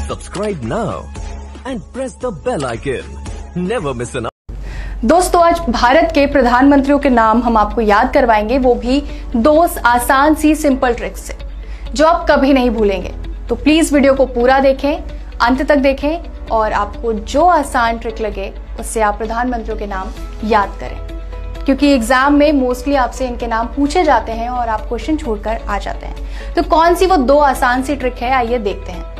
Subscribe now and press the bell icon. Never miss an दोस्तों, आज भारत के प्रधानमंत्रियों के नाम हम आपको याद करवाएंगे, वो भी दो आसान सी सिंपल ट्रिक्स से जो आप कभी नहीं भूलेंगे। तो प्लीज वीडियो को पूरा देखें, अंत तक देखें और आपको जो आसान ट्रिक लगे उससे आप प्रधानमंत्रियों के नाम याद करें, क्योंकि एग्जाम में मोस्टली आपसे इनके नाम पूछे जाते हैं और आप क्वेश्चन छोड़कर आ जाते हैं। तो कौन सी वो दो आसान सी ट्रिक है, आइए देखते हैं।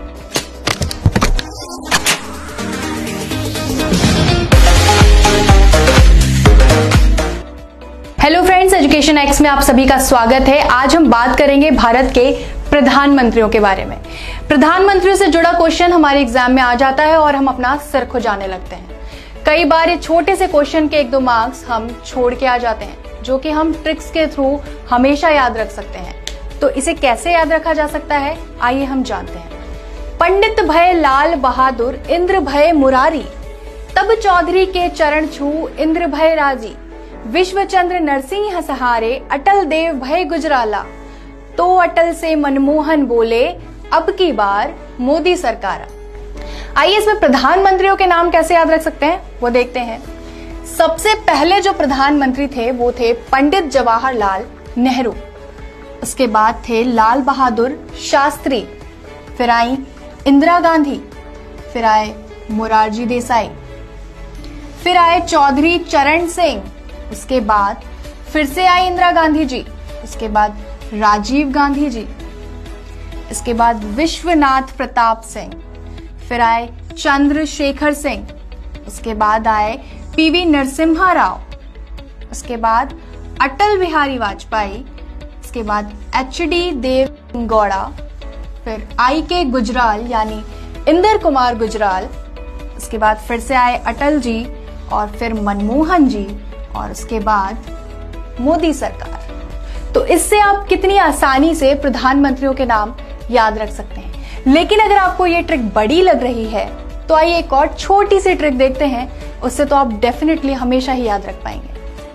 हेलो फ्रेंड्स, एजुकेशन एक्स में आप सभी का स्वागत है। आज हम बात करेंगे भारत के प्रधानमंत्रियों के बारे में। प्रधानमंत्रियों से जुड़ा क्वेश्चन हमारे एग्जाम में आ जाता है और हम अपना सर खुजाने लगते हैं। कई बार ये छोटे से क्वेश्चन के 1-2 मार्क्स हम छोड़ के आ जाते हैं, जो कि हम ट्रिक्स के थ्रू हमेशा याद रख सकते हैं। तो इसे कैसे याद रखा जा सकता है, आइए हम जानते हैं। पंडित भय लाल बहादुर, इंद्र भय मुरारी, तब चौधरी के चरण छू, इंद्र भय राजी, विश्वचंद्र नरसिंह सहारे, अटल देव भय गुजराला, तो अटल से मनमोहन बोले, अब की बार मोदी सरकार। आइए इसमें प्रधानमंत्रियों के नाम कैसे याद रख सकते हैं वो देखते हैं। सबसे पहले जो प्रधानमंत्री थे वो थे पंडित जवाहरलाल नेहरू। उसके बाद थे लाल बहादुर शास्त्री, फिर आई इंदिरा गांधी, फिर आए मोरारजी देसाई, फिर आए चौधरी चरण सिंह, उसके बाद फिर से आई इंदिरा गांधी जी, उसके बाद राजीव गांधी जी, इसके बाद विश्वनाथ प्रताप सिंह, फिर आए चंद्रशेखर सिंह, उसके बाद आए पीवी नरसिम्हा राव, उसके बाद अटल बिहारी वाजपेयी, उसके बाद एचडी देव गौड़ा, फिर आई.के. गुजराल यानी इंदर कुमार गुजराल, उसके बाद फिर से आए अटल जी और फिर मनमोहन जी और उसके बाद मोदी सरकार। तो इससे आप कितनी आसानी से प्रधानमंत्रियों के नाम याद रख सकते हैं। लेकिन अगर आपको ये ट्रिक बड़ी लग रही है तो आइए एक और छोटी सी ट्रिक देखते हैं, उससे तो आप डेफिनेटली हमेशा ही याद रख पाएंगे।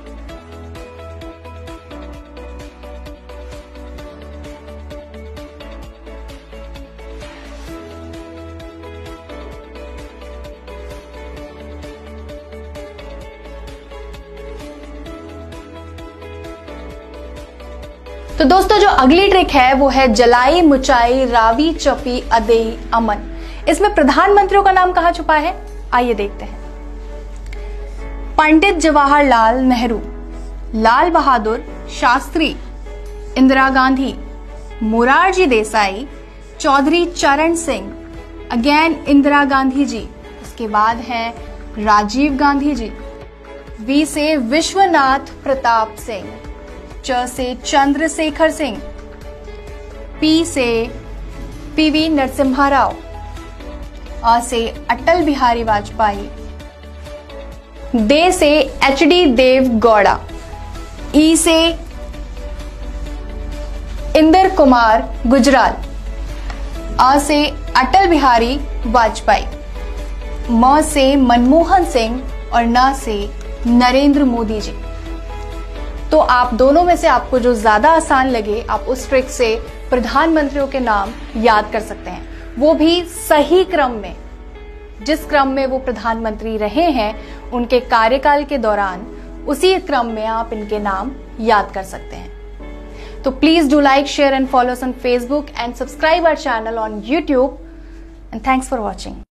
तो दोस्तों, जो अगली ट्रिक है वो है जलाई मुचाई रावी चपी अदेई अमन। इसमें प्रधानमंत्रियों का नाम कहां छुपा है, आइए देखते हैं। पंडित जवाहरलाल नेहरू, लाल बहादुर शास्त्री, इंदिरा गांधी, मोरारजी देसाई, चौधरी चरण सिंह, अगेन इंदिरा गांधी जी, उसके बाद है राजीव गांधी जी, वी से विश्वनाथ प्रताप सिंह, च से चंद्रशेखर सिंह, पी से पीवी नरसिम्हा राव, अ से अटल बिहारी वाजपेयी, दे से एचडी देव गौड़ा, ई से इंदर कुमार गुजराल, अ से अटल बिहारी वाजपेयी, म से मनमोहन सिंह और न से नरेंद्र मोदी जी। तो आप दोनों में से आपको जो ज्यादा आसान लगे, आप उस ट्रिक से प्रधानमंत्रियों के नाम याद कर सकते हैं, वो भी सही क्रम में। जिस क्रम में वो प्रधानमंत्री रहे हैं उनके कार्यकाल के दौरान, उसी क्रम में आप इनके नाम याद कर सकते हैं। तो please do like, share and follow us on Facebook and subscribe our channel on YouTube, and thanks for watching.